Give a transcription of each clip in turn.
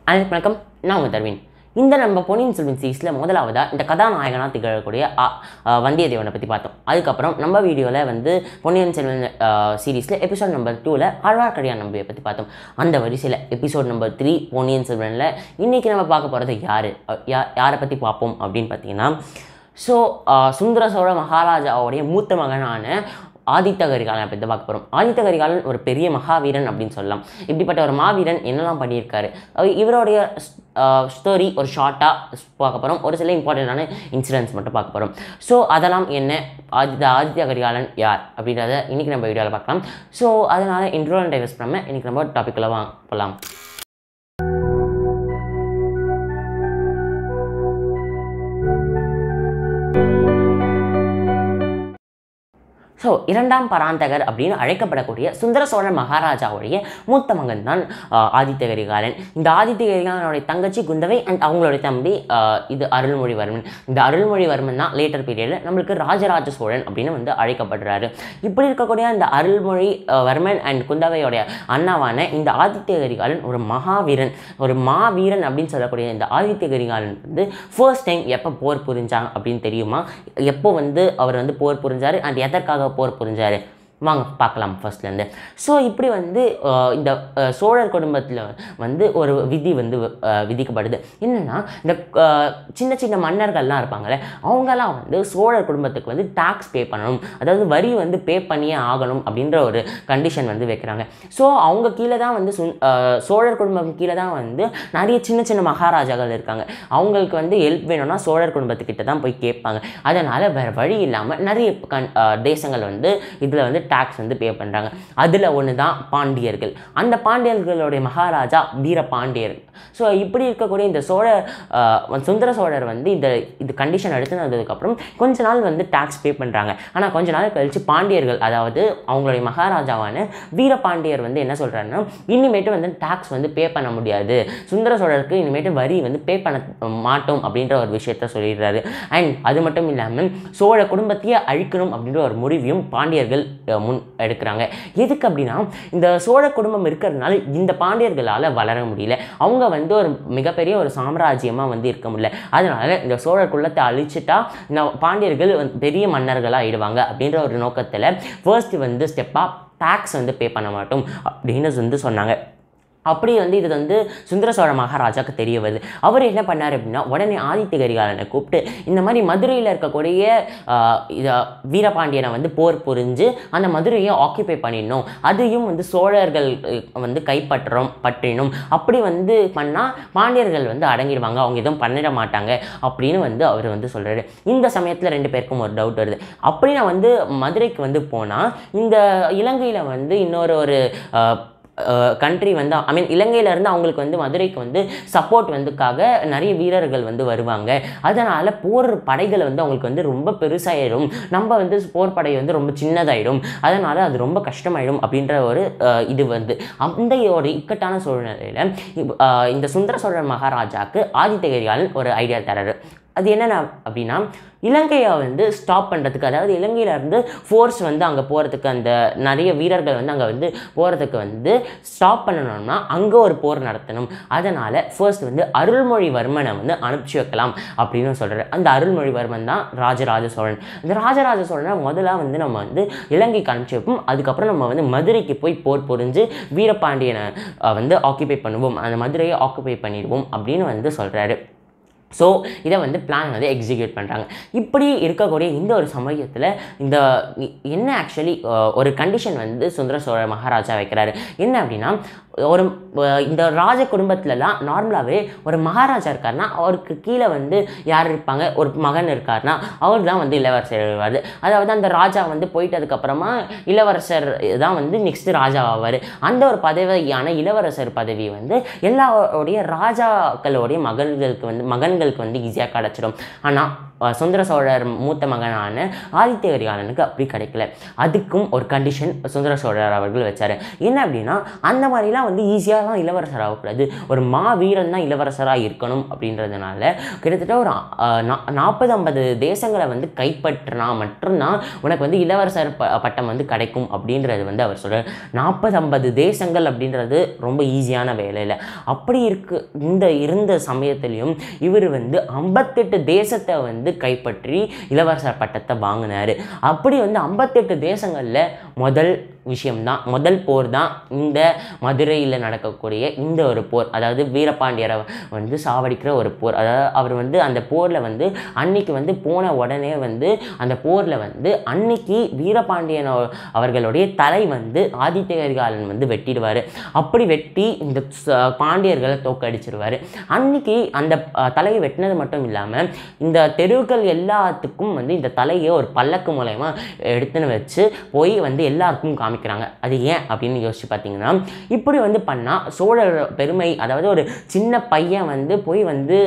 வணக்கம், நான் உங்கள் தர்வின். இந்த நம்ம பொன்னியின் செல்வன் சீரீஸில் முதலாவதாக இந்த கதாநாயகனாக திகழக்கூடிய வந்தியத்தேவனை பற்றி பார்த்தோம். அதுக்கப்புறம் நம்ம வீடியோவில் வந்து பொன்னியின் செல்வன் சீரீஸில் எபிசோட் நம்பர் 2ல் ஆழ்வார்க்கடியான் நம்பியை பற்றி பார்த்தோம். அந்த வரிசையில் எபிசோட் நம்பர் 3 பொன்னியின் செல்வனில் இன்றைக்கி நம்ம பார்க்க போகிறது யாரை பற்றி பார்ப்போம் அப்படின்னு பார்த்தீங்கன்னா, சுந்தர சோழ மகாராஜாவுடைய மூத்த மகனான ஆதித்த கரிகாலனை பற்றி பார்க்க போகிறோம். ஆதித்த கரிகாலன் ஒரு பெரிய மகாவீரன் அப்படின்னு சொல்லலாம். இப்படிப்பட்ட ஒரு மாவீரன் என்னெல்லாம் பண்ணியிருக்காரு, இவருடைய ஸ்டோரி ஒரு ஷார்ட்டாக பார்க்க போகிறோம். ஒரு சில இம்பார்ட்டண்ட்டான இன்சிடென்ட்ஸ் மட்டும் பார்க்க போகிறோம். அதெல்லாம் என்ன, ஆதித்த கரிகாலன் யார் அப்படின்றத இன்றைக்கி நம்ம வீடியோவில் பார்க்கலாம். அதனால் இன்ட்ரோல் டைவர்ஸ் பண்ணாமல் இன்றைக்கி நம்ம டாப்பிக்கில் போகலாம். இரண்டாம் பராந்தகர் அப்படின்னு அழைக்கப்படக்கூடிய சுந்தர சோழ மகாராஜாவுடைய மூத்த மகன் தான் ஆதித்த கரிகாலன். இந்த ஆதித்த கரிகாலனுடைய தங்கச்சி குந்தவை அண்ட் அவங்களுடைய தம்பி இது அருள்மொழிவர்மன். இந்த அருள்மொழிவர்மன் தான் லேட்டர் பீரியடில் நம்மளுக்கு ராஜராஜ சோழன் அப்படின்னு வந்து அழைக்கப்படுறாரு. இப்படி இருக்கக்கூடிய இந்த அருள்மொழிவர்மன் அண்ட் குந்தவையோடைய அண்ணாவான இந்த ஆதித்த கரிகாலன் ஒரு மாவீரன் அப்படின்னு சொல்லக்கூடிய இந்த ஆதித்த கரிகாலன் வந்து ஃபர்ஸ்ட் டைம் எப்போ போர் புரிஞ்சாங்க அப்படின்னு தெரியுமா? எப்போ வந்து அவர் வந்து போர் புரிஞ்சார் அண்ட் எதற்காக போர் புரிஞ்சாரு? வாங்க பார்க்கலாம் ஃபர்ஸ்ட்லேருந்து. இப்படி வந்து இந்த சோழர் குடும்பத்தில் வந்து ஒரு விதி வந்து விதிக்கப்படுது. என்னென்னா, இந்த சின்ன சின்ன மன்னர்கள்லாம் இருப்பாங்களே, அவங்கெல்லாம் வந்து சோழர் குடும்பத்துக்கு வந்து டேக்ஸ் பே பண்ணணும், அதாவது வரி வந்து பே பண்ணியே ஆகணும் அப்படின்ற ஒரு கண்டிஷன் வந்து வைக்கிறாங்க. அவங்க கீழே தான் வந்து சோழர் குடும்பம் கீழே தான் வந்து நிறைய சின்ன சின்ன மகாராஜாக்கள் இருக்காங்க. அவங்களுக்கு வந்து ஹெல்ப் வேணும்னா சோழர் குடும்பத்துக்கிட்ட தான் போய் கேட்பாங்க. அதனால் வேறு வழி இல்லாமல் நிறைய தேசங்கள் வந்து இதில் வந்து டாக்ஸ் வந்து பே பண்ணுறாங்க. அதில் ஒன்று தான் பாண்டியர்கள். அந்த பாண்டியர்களுடைய மகாராஜா வீரபாண்டியர். இப்படி இருக்கக்கூடிய இந்த சுந்தர சோழர் வந்து இந்த கண்டிஷன் எடுத்துனதுக்கப்புறம் கொஞ்ச நாள் வந்து டாக்ஸ் பே பண்ணுறாங்க. ஆனால் கொஞ்ச நாள் கழித்து பாண்டியர்கள், அதாவது அவங்களுடைய மகாராஜாவான வீரபாண்டியர் வந்து என்ன சொல்கிறாருன்னா, இனிமேட்டு வந்து டாக்ஸ் வந்து பே பண்ண முடியாது, சுந்தர சோழருக்கு இனிமேட்டு வரி வந்து பே பண்ண மாட்டோம் அப்படின்ற ஒரு விஷயத்த சொல்லிடுறாரு. அண்ட் அது மட்டும் இல்லாமல் சோழ குடும்பத்தையே அழிக்கணும் அப்படின்ற ஒரு முடிவையும் பாண்டியர்கள் முன் எடுக்கிறாங்க. எதுக்கு அப்படின்னா, இந்த சோழ குடும்பம் இருக்கிறதுனால இந்த பாண்டியர்களால் வளர முடியல, அவங்க வந்து ஒரு மிகப்பெரிய ஒரு சாம்ராஜ்யமாக வந்து இருக்க முடியல. அதனால இந்த சோழர் குலத்தை அழிச்சிட்டா இந்த பாண்டியர்கள் பெரிய மன்னர்களாக ஆயிடுவாங்க அப்படின்ற ஒரு நோக்கத்தில் ஃபர்ஸ்ட் வந்து ஸ்டெப்பாக டாக்ஸ் வந்து பே பண்ண மாட்டோம் அப்படின்னு வந்து சொன்னாங்க. அப்படி வந்து இது வந்து சுந்தர சோழ மகாராஜாவுக்கு தெரிய வருது. அவர் என்ன பண்ணார் அப்படின்னா, உடனே ஆதித்த கரிகாலனை கூப்பிட்டு இந்த மாதிரி மதுரையில் இருக்கக்கூடிய வீரபாண்டியனை வந்து போர் புரிஞ்சு அந்த மதுரையை ஆக்கியபை பண்ணிடணும், அதையும் வந்து சோழர்கள் வந்து பற்றினும் அப்படி வந்து பண்ணால் பாண்டியர்கள் வந்து அடங்கிடுவாங்க, அவங்க எதுவும் பண்ணிட மாட்டாங்க அப்படின்னு வந்து அவர் வந்து சொல்கிறாரு. இந்த சமயத்தில் 2 பேருக்கும் ஒரு டவுட் வருது. அப்படி நான் வந்து மதுரைக்கு வந்து போனால் இந்த இலங்கையில் வந்து இன்னொரு கண்ட்ரி வந்து இலங்கையிலேருந்து அவங்களுக்கு வந்து மதுரைக்கு வந்து சப்போர்ட் வந்துக்காக நிறைய வீரர்கள் வந்து வருவாங்க. அதனால் போர் படைகள் வந்து அவங்களுக்கு வந்து ரொம்ப பெருசாயிடும், நம்ம வந்து போர் படை வந்து ரொம்ப சின்னதாயிடும், அதனால் அது ரொம்ப கஷ்டமாயிடும் அப்படின்ற ஒரு இது வந்து அந்த ஒரு இக்கட்டான சூழ்நிலையில் இந்த சுந்தர சோழர் மகாராஜாவுக்கு ஆதித்த கரிகாலன் ஒரு ஐடியா தராரு. அது என்னென்ன அப்படின்னா, இலங்கையை வந்து ஸ்டாப் பண்ணுறதுக்கு, அதாவது இலங்கையிலேருந்து ஃபோர்ஸ் வந்து அங்கே போகிறதுக்கு, அந்த நிறைய வீரர்கள் வந்து அங்கே வந்து போகிறதுக்கு வந்து ஸ்டாப் பண்ணணும்னா அங்கே ஒரு போர் நடத்தணும். அதனால் ஃபர்ஸ்ட் வந்து அருள்மொழிவர்மனை வந்து அனுப்பிச்சி வைக்கலாம் அப்படின்னு சொல்கிறார். அந்த அருள்மொழிவர்மன் தான் ராஜராஜ சோழன். இந்த ராஜராஜ சோழனை முதல்ல வந்து நம்ம வந்து இலங்கைக்கு அனுப்பிச்சி வைப்போம், அதுக்கப்புறம் நம்ம வந்து மதுரைக்கு போய் போர் புரிஞ்சு வீரபாண்டியனை வந்து ஆக்கியபை பண்ணுவோம், அந்த மதுரையை ஆக்குபை பண்ணிடுவோம் அப்படின்னு வந்து சொல்கிறாரு. இதை வந்து பிளான் வந்து எக்ஸிக்யூட் பண்ணுறாங்க. இப்படி இருக்கக்கூடிய இந்த ஒரு சமயத்தில் இந்த என்ன ஆக்சுவலி ஒரு கண்டிஷன் வந்து சுந்தர சோழ மகாராஜா வைக்கிறாரு. என்ன அப்படின்னா, இந்த ராஜ குடும்பத்துலலாம் நார்மலாகவே ஒரு மகாராஜா இருக்காருன்னா அவருக்கு கீழே வந்து யார் இருப்பாங்க, ஒரு மகன் இருக்காருன்னா அவர் தான் வந்து இளவரசர் வருவார். அதாவது அந்த ராஜா வந்து போயிட்டதுக்கப்புறமா இளவரசர் தான் வந்து நெக்ஸ்ட்டு ராஜா ஆவார். அந்த ஒரு பதவியான இளவரசர் பதவி வந்து எல்லாருடைய ராஜாக்களுடைய மகன்களுக்கு வந்து ஈஸியாக கிடச்சிடும். ஆனால் சுந்தர சோழர் மூத்த மகனான ஆதித்ய கரிகாலனுக்கு அப்படி கிடைக்கல. அதுக்கும் ஒரு கண்டிஷன் சுந்தர சோழர் அவர்கள் வச்சார். என்ன அப்படின்னா, அந்த மாதிரிலாம் வந்து ஈஸியாகலாம் இளவரசர் ஆகக்கூடாது, ஒரு வீரன் தான் இளவரசராக இருக்கணும் அப்படின்றதுனால கிட்டத்தட்ட ஒரு 40-50 தேசங்களை வந்து கைப்பற்றினா மட்டும்தான் உனக்கு வந்து இளவரசர் பட்டம் வந்து கிடைக்கும் அப்படின்றது வந்து அவர் சொல்கிறார். 40-50 தேசங்கள் அப்படின்றது ரொம்ப ஈஸியான வேலை இல்லை. அப்படி இருந்த சமயத்திலையும் இவர் வந்து 58 தேசத்தை வந்து கைப்பற்றி இளவரசர் பட்டத்தை வாங்கினார். அப்படி வந்து 58 தேசங்களில் முதல் போர் தான் இந்த மதுரையில் நடக்கக்கூடிய இந்த ஒரு போர், அதாவது வீரபாண்டியரை வந்து சாவடிக்கிற ஒரு போர். அதாவது அவர் வந்து அந்த போரில் வந்து அன்னைக்கு வந்து போன உடனே வந்து அந்த போரில் வந்து அன்னைக்கு வீரபாண்டியன் அவர்களுடைய தலை வந்து ஆதித்ய கரிகாலன் வந்து வெட்டிடுவார். அப்படி வெட்டி இந்த பாண்டியர்களை தோக்கடிச்சிருவார். அன்னைக்கு அந்த தலையை வெட்டினது மட்டும் இல்லாமல் இந்த தெருவுகள் எல்லாத்துக்கும் வந்து இந்த தலையை ஒரு பல்லக்கு மூலயமா எடுத்துன்னு வச்சு போய் வந்து எல்லாருக்கும் காமிக்கிறாங்க. அது ஏன் அப்படின்னு யோசிச்சு பார்த்தீங்கன்னா, இப்படி வந்து பண்ணால் சோழர் பெருமை, அதாவது ஒரு சின்ன பையன் வந்து போய் வந்து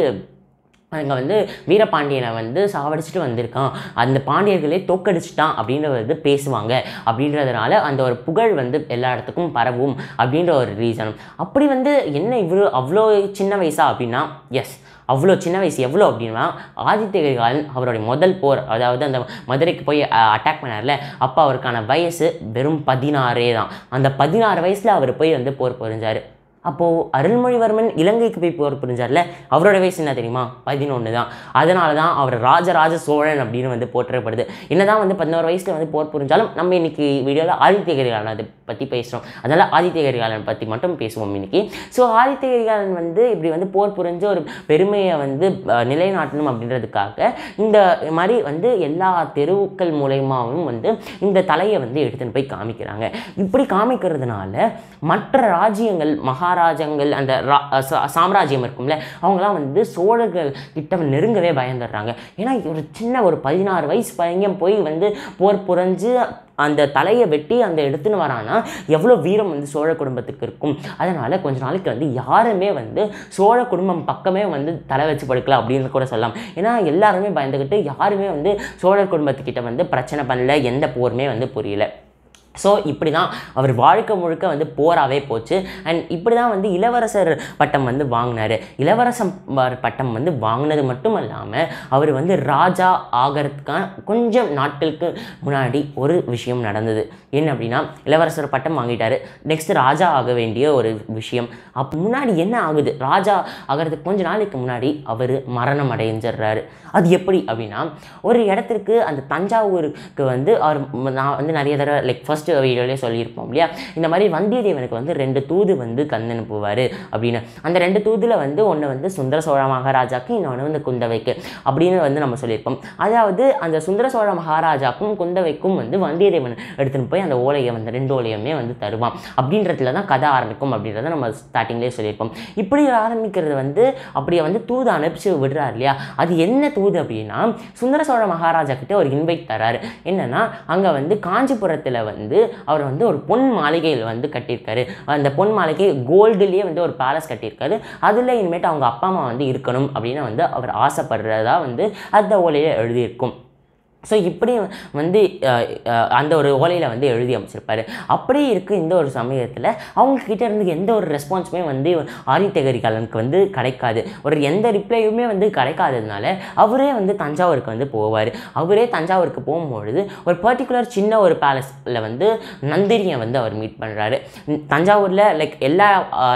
அங்கே வந்து வீரபாண்டியனை வந்து சாவடிச்சுட்டு வந்திருக்கான், அந்த பாண்டியர்களே தோக்கடிச்சிட்டான் அப்படின்றது பேசுவாங்க. அப்படின்றதுனால அந்த ஒரு புகழ் வந்து எல்லா இடத்துக்கும் பரவும் அப்படின்ற ஒரு ரீசன். அப்படி வந்து என்ன அவ்வளோ சின்ன வயசா அப்படின்னா, எஸ் அவ்வளோ சின்ன வயசு. எவ்வளோ அப்படின்னா, ஆதித்ய கரிகாலன் அவருடைய முதல் போர், அதாவது அந்த மதுரைக்கு போய் அட்டாக் பண்ணார்ல, அப்போ அவருக்கான வயசு வெறும் 16 தான். அந்த 16 வயசில் அவர் போய் வந்து போர் புரிஞ்சார். அப்போது அருள்மொழிவர்மன் இலங்கைக்கு போய் போர் புரிஞ்சார்ல, அவரோட வயசு என்ன தெரியுமா? 11 தான். அதனால தான் அவர் ராஜராஜ சோழன் அப்படின்னு வந்து போற்றப்படுது. என்னதான் வந்து 11 வயசில் வந்து போர் புரிஞ்சாலும் நம்ம இன்னைக்கு வீடியோவில் ஆதித்ய கரிகாலன் அதை பற்றி பேசுகிறோம். அதனால் ஆதித்ய கரிகாலன் பற்றி மட்டும் பேசுவோம் இன்னைக்கு. ஸோ ஆதித்ய கரிகாலன் வந்து இப்படி வந்து போர் புரிஞ்ச ஒரு பெருமையை வந்து நிலைநாட்டணும் அப்படின்றதுக்காக இந்த மாதிரி வந்து எல்லா தெருவுக்கள் மூலயமாவும் வந்து இந்த தலையை வந்து எடுத்துன்னு போய் காமிக்கிறாங்க. இப்படி காமிக்கிறதுனால மற்ற ராஜ்யங்கள், மகாராஜங்கள், அந்த சாம்ராஜ்யம் இருக்கும்ல, அவங்களாம் வந்து சோழர்கள் கிட்ட நெருங்கவே பயந்துடுறாங்க. ஏன்னா ஒரு சின்ன ஒரு 16 வயசு பையன் போய் வந்து போர் புரிஞ்சு அந்த தலையை வெட்டி அந்த எடுத்துன்னு வரானா எவ்வளோ வீரம் வந்து சோழ குடும்பத்துக்கு இருக்கும். அதனால் கொஞ்ச நாளைக்கு வந்து யாருமே வந்து சோழ குடும்பம் பக்கமே வந்து தலை வச்சு படுக்கலாம் அப்படின்னு கூட சொல்லலாம். ஏன்னா எல்லாருமே பயந்துக்கிட்டு யாருமே வந்து சோழர் குடும்பத்துக்கிட்ட வந்து பிரச்சனை பண்ணல, எந்த போருமே வந்து புரியல. ஸோ இப்படி தான் அவர் வாழ்க்கை முழுக்க வந்து போராகவே போச்சு. அண்ட் இப்படி தான் வந்து இளவரசர் பட்டம் வந்து வாங்கினார். இளவரசர் பட்டம் வந்து வாங்கினது மட்டும் இல்லாமல் அவர் வந்து ராஜா ஆகிறதுக்கான கொஞ்சம் நாட்களுக்கு முன்னாடி ஒரு விஷயம் நடந்தது. என்ன அப்படின்னா, இளவரசர் பட்டம் வாங்கிட்டார், நெக்ஸ்ட் ராஜா ஆக வேண்டிய ஒரு விஷயம். அப்போ முன்னாடி என்ன ஆகுது, ராஜா ஆகிறதுக்கு கொஞ்சம் நாளைக்கு முன்னாடி அவர் மரணம் அடைஞ்சிடுறாரு. அது எப்படி அப்படின்னா, ஒரு இடத்துக்கு அந்த தஞ்சாவூருக்கு வந்து அவர், நான் வந்து நிறைய தடவை லைக் ஃபர்ஸ்ட் வீடியோலேயே சொல்லியிருப்போம் இல்லையா, இந்த மாதிரி வந்தியத்தேவனுக்கு வந்து 2 தூது வந்து அனுப்புவார் அப்படின்னு. அந்த 2 தூதில் வந்து ஒன்று வந்து சுந்தர சோழ மகாராஜாவுக்கு, இன்னொன்று வந்து குந்தவைக்கு அப்படின்னு வந்து நம்ம சொல்லியிருப்போம். அதாவது அந்த சுந்தர சோழ மகாராஜாக்கும் குந்தவைக்கும் வந்து வந்தியத்தேவன் எடுத்துன்னு போய் அந்த ஓலையை வந்து 2 ஓலையுமே வந்து தருவான். அப்படின்றதுல தான் கதை ஆரம்பிக்கும் அப்படின்றத நம்ம ஸ்டார்டிங்லேயே சொல்லியிருப்போம். இப்படி ஆரம்பிக்கிறது வந்து அப்படியே வந்து தூது அனுப்பிச்சு விடுறாரு இல்லையா, அது என்ன தூது அப்படின்னா, சுந்தர சோழ மகாராஜா கிட்ட ஒரு இன்வைட் தராரு. என்னன்னா, அங்கே வந்து காஞ்சிபுரத்தில் வந்து அவர் வந்து ஒரு பொன் மாளிகையில் வந்து கட்டியிருக்காரு. அந்த பொன் மாளிகை கோல்டுலேயே வந்து ஒரு பேலஸ் கட்டியிருக்காரு. அதில் இனிமேட்டு அவங்க அப்பா அம்மா வந்து இருக்கணும் அப்படின்னு வந்து அவர் ஆசைப்படுறதா வந்து அந்த ஓலையை எழுதியிருக்கும். ஸோ இப்படி வந்து அந்த ஒரு ஓலையில் வந்து எழுதி அமைச்சிருப்பார். அப்படி இருக்குது இந்த ஒரு சமயத்தில் அவங்கக்கிட்ட இருந்து எந்த ஒரு ரெஸ்பான்ஸுமே வந்து ஆதித்ய கரிகாலனுக்கு வந்து கிடைக்காது. ஒரு எந்த ரிப்ளையுமே வந்து கிடைக்காததுனால அவரே வந்து தஞ்சாவூருக்கு வந்து போவார். அவரே தஞ்சாவூருக்கு போகும்பொழுது ஒரு பர்டிகுலர் சின்ன ஒரு பேலஸில் வந்து நந்தினியை வந்து அவர் மீட் பண்ணுறாரு. தஞ்சாவூரில் லைக் எல்லா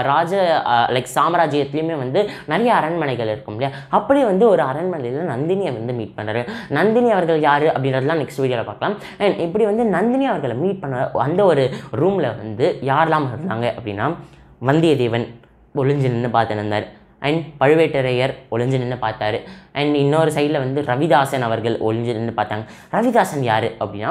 சாம்ராஜ்யத்துலேயுமே வந்து நிறைய அரண்மனைகள் இருக்கும் இல்லையா, அப்படி வந்து ஒரு அரண்மனையில் நந்தினியை வந்து மீட் பண்ணுறாரு. நந்தினி அவர்கள் யார் அப்படின்றதுலாம் நெக்ஸ்ட் வீடியோவில் பார்க்கலாம். அண்ட் இப்படி வந்து நந்தினி அவர்களை மீட் பண்ண அந்த ஒரு ரூமில் வந்து யாரெல்லாம் இருந்தாங்க அப்படின்னா, வந்தியத்தேவன் ஒளிஞ்சு நின்று பார்த்துன்னு இருந்தார். அண்ட் பழுவேட்டரையர் ஒளிஞ்சு நின்று பார்த்தாரு. அண்ட் இன்னொரு சைடில் வந்து ரவிதாசன் அவர்கள் ஒளிஞ்சு நின்று பார்த்தாங்க. ரவிதாசன் யார் அப்படின்னா,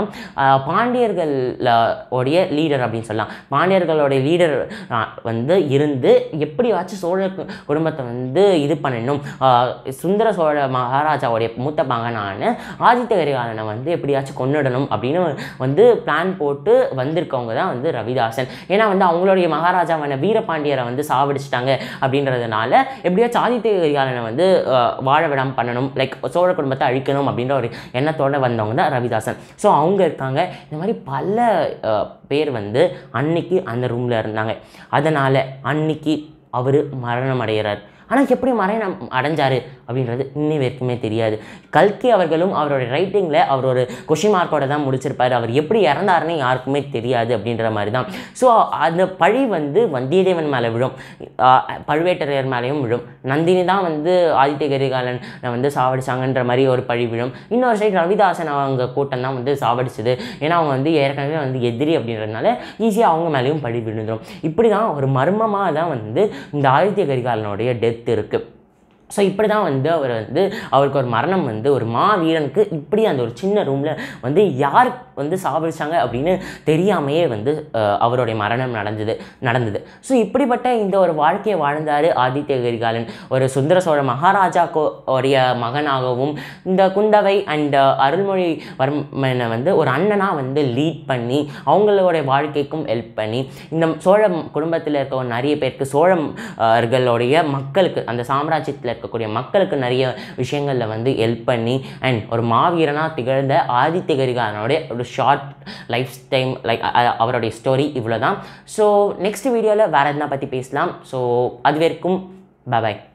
பாண்டியர்களுடைய லீடர் அப்படின்னு சொல்லலாம். பாண்டியர்களுடைய லீடர் வந்து இருந்து எப்படியாச்சும் சோழ குடும்பத்தை வந்து இது பண்ணணும், சுந்தர சோழ மகாராஜாவுடைய மூத்த மகனான ஆதித்ய கரிகாலனை வந்து எப்படியாச்சும் கொன்னுடணும் அப்படின்னு வந்து பிளான் போட்டு வந்திருக்கவங்க தான் வந்து ரவிதாசன். ஏன்னா வந்து அவங்களுடைய மகாராஜாவான வீரபாண்டியரை வந்து சாவடிச்சிட்டாங்க அப்படின்றதுனால எப்படியாச்சும் ஆதித்ய கரிகாலனை வந்து வாழ விடாமல் பண்ணணும், லைக் சோழ குடும்பத்தை அழிக்கணும் அப்படின்ற ஒரு எண்ணத்தோடு வந்தவங்க தான் ரவிதாசன். ஸோ அவங்க இருக்காங்க. இந்த மாதிரி பல பேர் வந்து அன்னைக்கு அந்த ரூமில் இருந்தாங்க. அதனால் அன்னைக்கு அவர் மரணம் அடைகிறார். ஆனால் எப்படி மரணம் அடைஞ்சார் அப்படின்றது இன்னி வரைக்குமே தெரியாது. கல்கி அவர்களும் அவரோட ரைட்டிங்கில் அவர் ஒரு கொஷின் மார்க்கோட தான் முடிச்சிருப்பார். அவர் எப்படி இறந்தாருன்னு யாருக்குமே தெரியாது அப்படின்ற மாதிரி தான். ஸோ அந்த பழி வந்து வந்தியத்தேவன் மேலே விழும், பழுவேட்டரையர் மேலேயும் விழும். நந்தினி தான் வந்து ஆதித்ய கரிகாலன் வந்து சாவடிச்சாங்கன்ற மாதிரி ஒரு பழி விழும். இன்னொரு சைடு ரவிதாசன் அவங்க கூட்டம் தான் வந்து சாவடிச்சது. ஏன்னா அவங்க வந்து ஏற்கனவே வந்து எதிரி அப்படின்றதுனால ஈஸியாக அவங்க மேலேயும் பழி விழுந்துடும். இப்படி தான் ஒரு மர்மமாக தான் வந்து இந்த ஆதித்ய கரிகாலனுடைய டெத் இருக்குது. ஸோ இப்படி தான் வந்து அவர் வந்து அவருக்கு ஒரு மரணம் வந்து ஒரு மாவீரனுக்கு இப்படி அந்த ஒரு சின்ன ரூமில் வந்து யார் வந்து சாவடிச்சாங்க அப்படின்னு தெரியாமையே வந்து அவருடைய மரணம் நடந்தது. ஸோ இப்படிப்பட்ட இந்த ஒரு வாழ்க்கையை வாழ்ந்தார் ஆதித்ய கரிகாலன். ஒரு சுந்தர சோழ மகாராஜா உடைய மகனாகவும் இந்த குந்தவை அண்ட் அருள்மொழிவர்மனை வந்து ஒரு அண்ணனாக வந்து லீட் பண்ணி அவங்களுடைய வாழ்க்கைக்கும் ஹெல்ப் பண்ணி இந்த சோழ குடும்பத்தில் இருக்க நிறைய பேருக்கு சோழர்களுடைய மக்களுக்கு அந்த சாம்ராஜ்யத்தில் இருக்கக்கூடிய மக்களுக்கு நிறைய விஷயங்களில் வந்து ஹெல்ப் பண்ணி அண்ட் ஒரு மாவீரனாக திகழ்ந்த ஆதித்ய கரிகாலனுடைய ஒரு ஷார்ட் லைஃப் டைம் லைக் அவருடைய ஸ்டோரி இவ்வளோ தான். ஸோ நெக்ஸ்ட் வீடியோவில் வேறு எதனா பற்றி பேசலாம். ஸோ அது வரைக்கும் பாய்.